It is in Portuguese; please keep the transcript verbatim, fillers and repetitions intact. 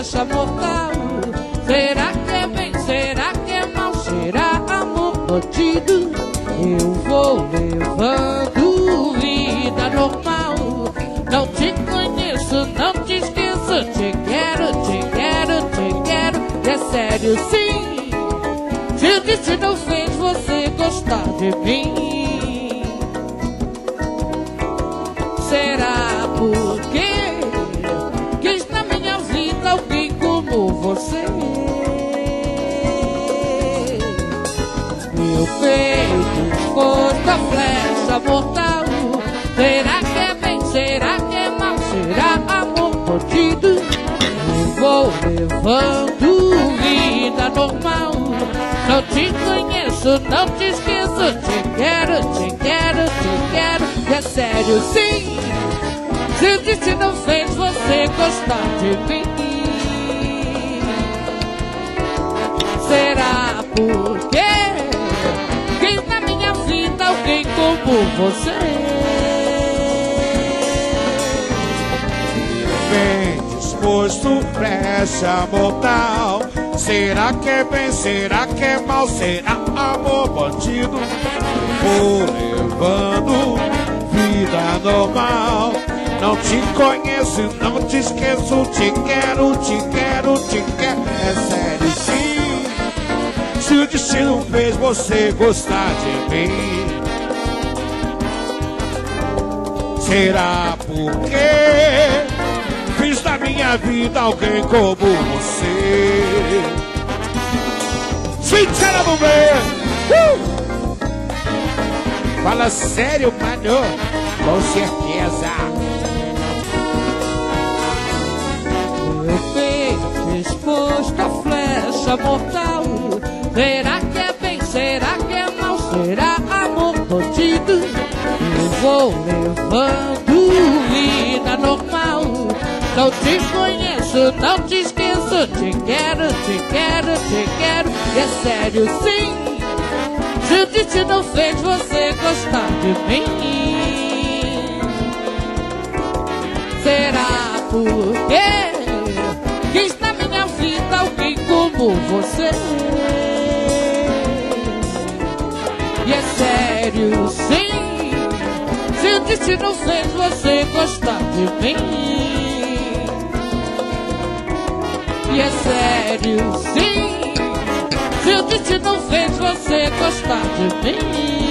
flecha mortal. Será que é bem, será que é mal? Será amor bandido? Eu vou levando vida normal. Não te conheço, não te esqueço. Te quero, te quero, te quero. E é sério sim, se o destino fez você gostar de mim. Será porque quis na minha vida alguém como você? Meu peito exposto a flecha mortal. Será que é bem, será que é mal? Será amor bandido? Eu vou levando vida normal. Não te conheço, não te esqueço. Te quero, te quero, te quero. E é sério sim, se o destino fez você gostar de mim. Será porque quis na minha vida alguém como você? Bem disposto, flecha mortal. Será que é bem, será que é mal? Será amor bandido? Vou levando vida normal. Não te conheço, não te esqueço. Te quero, te quero, te quero. É sério sim, se o destino fez você gostar de mim. Será porque fiz da minha vida alguém como você? Sincera, mulher! Uh! Fala sério, mano, com certeza. Meu peito exposto a flecha mortal. Será que é bem, será que é mal? Será amor bandido? Eu vou levando vida normal. Não te conheço, não te esqueço. Te quero, te quero, te quero. E é sério sim, se o destino fez você gostar de mim. Será porque quis na minha vida alguém como você? E é sério sim, se o destino fez você gostar de mim. E é sério sim, se o destino fez você gostar de mim.